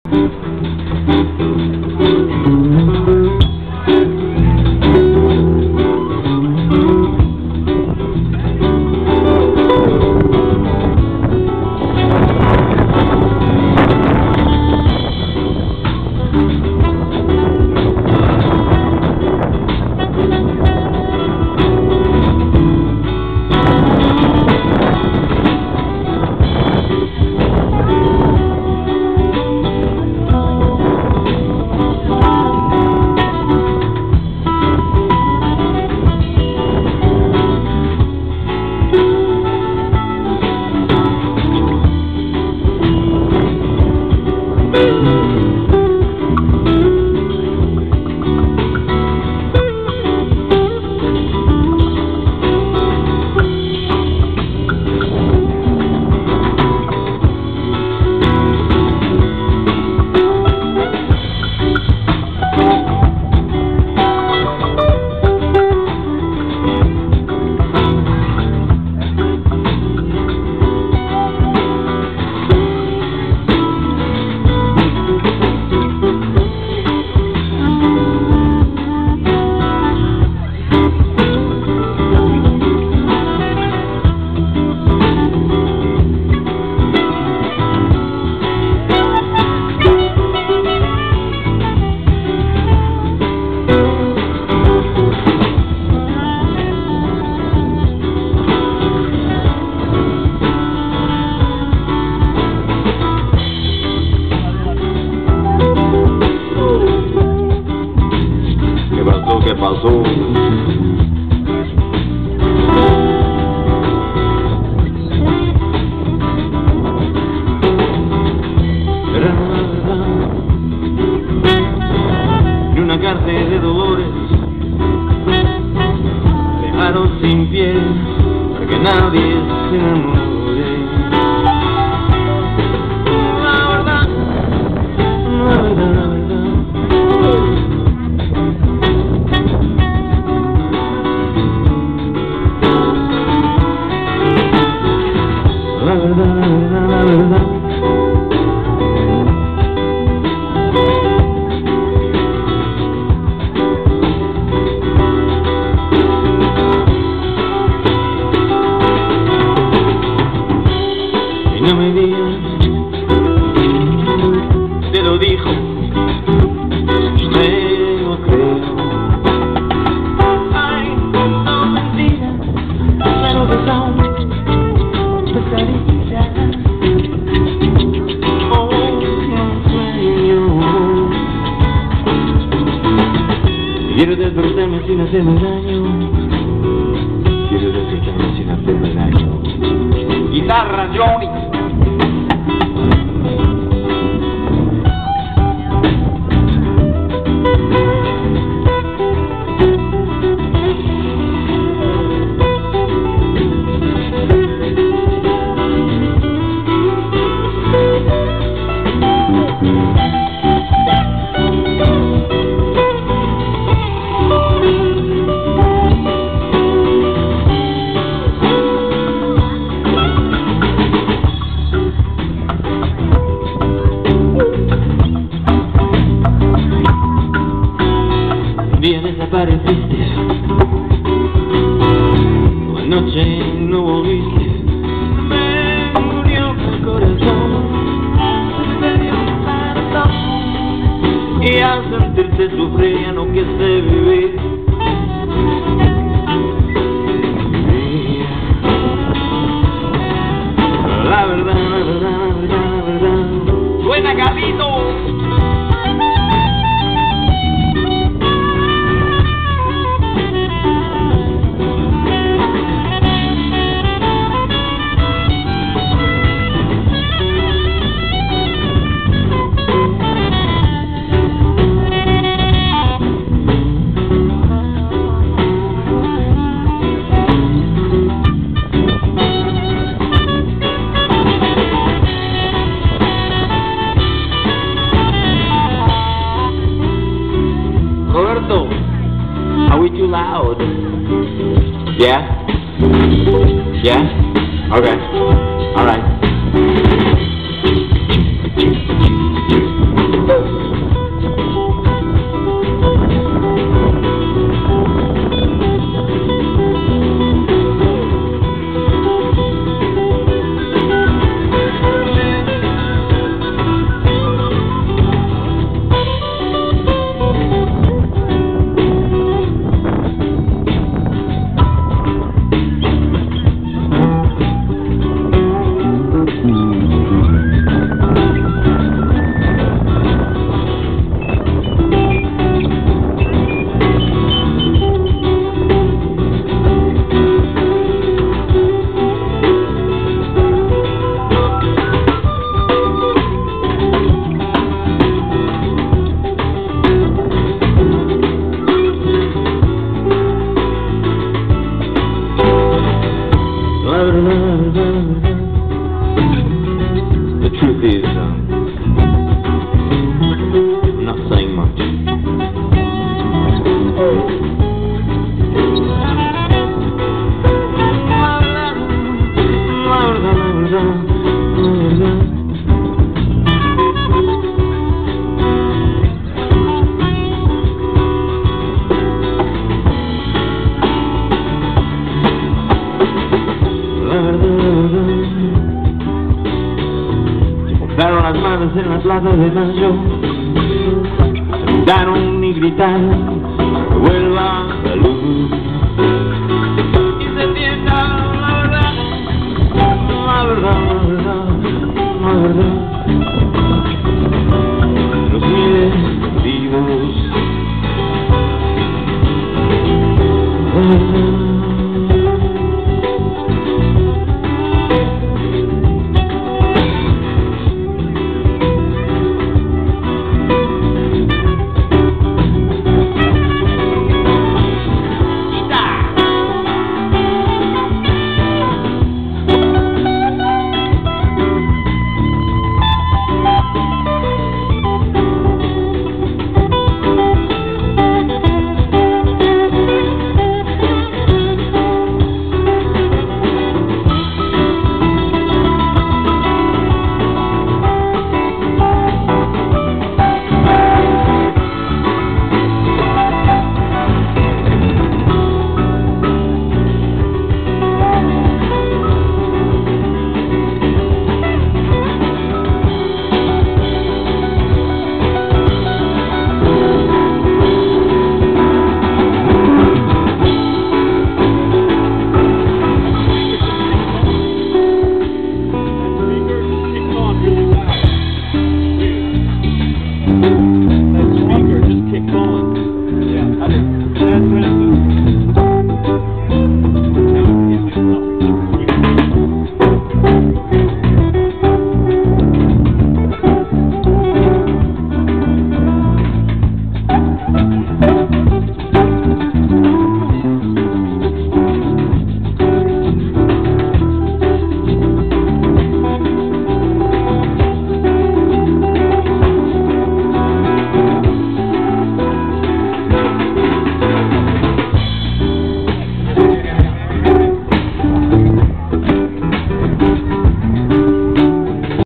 ¿Qué pasó? Era la verdad de una cárcel de dolores, dejaron sin piel para que nadie se enamore. La verdad, la verdad, la verdad. La verdad, la verdad, la verdad. Y no me digas, te lo dijo, te lo creo. Ay, no mentiras, claro que son pesadillas. Oh, un sueño. Quiero despertarme sin hacerme daño. Quiero despertarme sin hacerme daño. Guitarra, Johnny. Un día desapareciste, anoche no volviste, me murió el corazón, me dio perdón, y al sentirte sufrir ya no quise vivir. La verdad, la verdad, la verdad, la verdad. ¡Suena, Carlito! Roberto, are we too loud? Yeah? Yeah? Okay. All right. palmas en la plaza de Mayo saludaron y gritaron que vuelva la luz y se entienda la verdad, la verdad, la verdad, la verdad. Los miles vivos, la verdad.